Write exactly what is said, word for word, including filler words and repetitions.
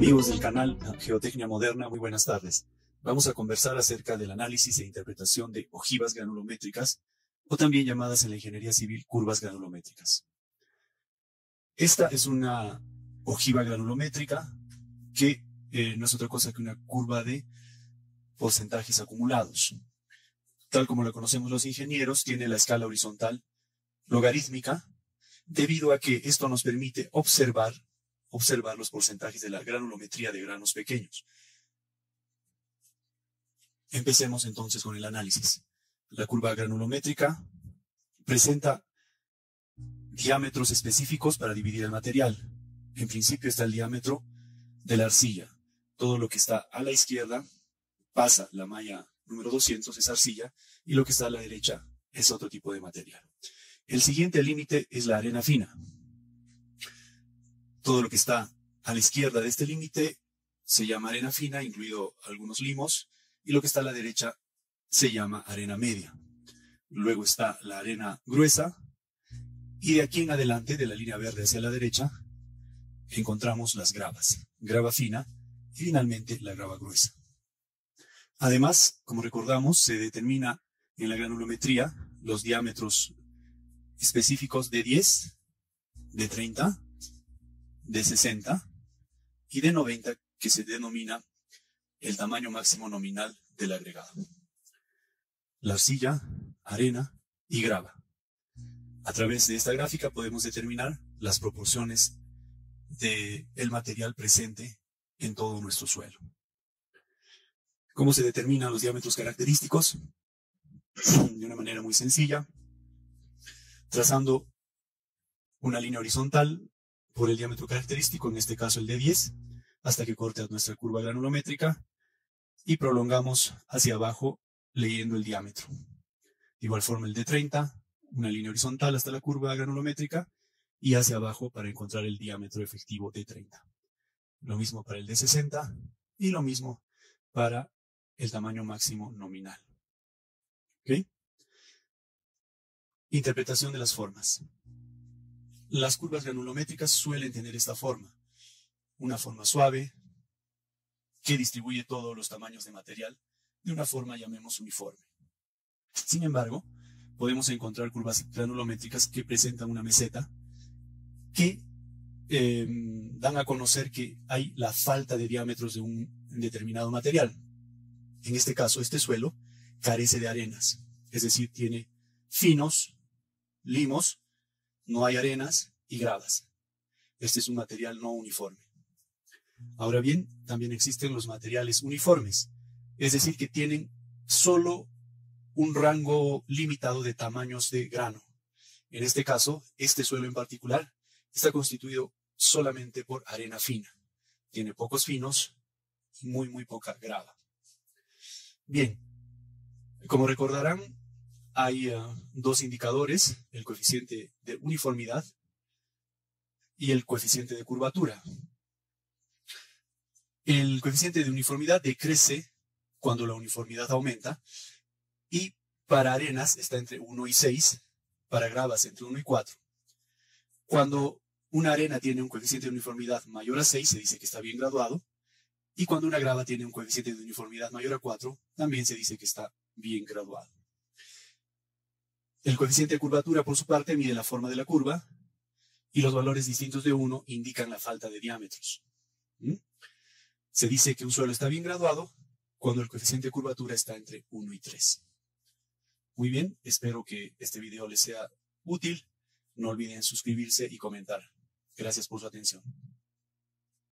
Amigos del canal Geotecnia Moderna, muy buenas tardes. Vamos a conversar acerca del análisis e interpretación de ojivas granulométricas, o también llamadas en la ingeniería civil curvas granulométricas. Esta es una ojiva granulométrica que eh, no es otra cosa que una curva de porcentajes acumulados. Tal como la conocemos los ingenieros, tiene la escala horizontal logarítmica, debido a que esto nos permite observar observar los porcentajes de la granulometría de granos pequeños. Empecemos entonces con el análisis. La curva granulométrica presenta diámetros específicos para dividir el material. En principio está el diámetro de la arcilla. Todo lo que está a la izquierda pasa la malla número doscientos, es arcilla, y lo que está a la derecha es otro tipo de material. El siguiente límite es la arena fina. Todo lo que está a la izquierda de este límite se llama arena fina, incluido algunos limos, y lo que está a la derecha se llama arena media. Luego está la arena gruesa, y de aquí en adelante, de la línea verde hacia la derecha, encontramos las gravas, grava fina y finalmente la grava gruesa. Además, como recordamos, se determina en la granulometría los diámetros específicos de diez, de treinta, de sesenta y de noventa, que se denomina el tamaño máximo nominal del agregado. La arcilla, arena y grava. A través de esta gráfica podemos determinar las proporciones del material presente en todo nuestro suelo. ¿Cómo se determinan los diámetros característicos? De una manera muy sencilla, trazando una línea horizontal por el diámetro característico, en este caso el de diez, hasta que corte a nuestra curva granulométrica, y prolongamos hacia abajo leyendo el diámetro. De igual forma el de treinta, una línea horizontal hasta la curva granulométrica, y hacia abajo para encontrar el diámetro efectivo de treinta. Lo mismo para el de sesenta, y lo mismo para el tamaño máximo nominal. ¿Ok? Interpretación de las formas. Las curvas granulométricas suelen tener esta forma, una forma suave que distribuye todos los tamaños de material de una forma, llamemos, uniforme. Sin embargo, podemos encontrar curvas granulométricas que presentan una meseta que eh, dan a conocer que hay la falta de diámetros de un determinado material. En este caso, este suelo carece de arenas, es decir, tiene finos, limos, no hay arenas y gravas. Este es un material no uniforme. Ahora bien, también existen los materiales uniformes, es decir, que tienen solo un rango limitado de tamaños de grano. En este caso, este suelo en particular está constituido solamente por arena fina. Tiene pocos finos y muy, muy poca grava. Bien, como recordarán, hay uh, dos indicadores, el coeficiente de uniformidad y el coeficiente de curvatura. El coeficiente de uniformidad decrece cuando la uniformidad aumenta, y para arenas está entre uno y seis, para gravas entre uno y cuatro. Cuando una arena tiene un coeficiente de uniformidad mayor a seis, se dice que está bien graduado, y cuando una grava tiene un coeficiente de uniformidad mayor a cuatro, también se dice que está bien graduado. El coeficiente de curvatura, por su parte, mide la forma de la curva, y los valores distintos de uno indican la falta de diámetros. ¿Mm? Se dice que un suelo está bien graduado cuando el coeficiente de curvatura está entre uno y tres. Muy bien, espero que este video les sea útil. No olviden suscribirse y comentar. Gracias por su atención.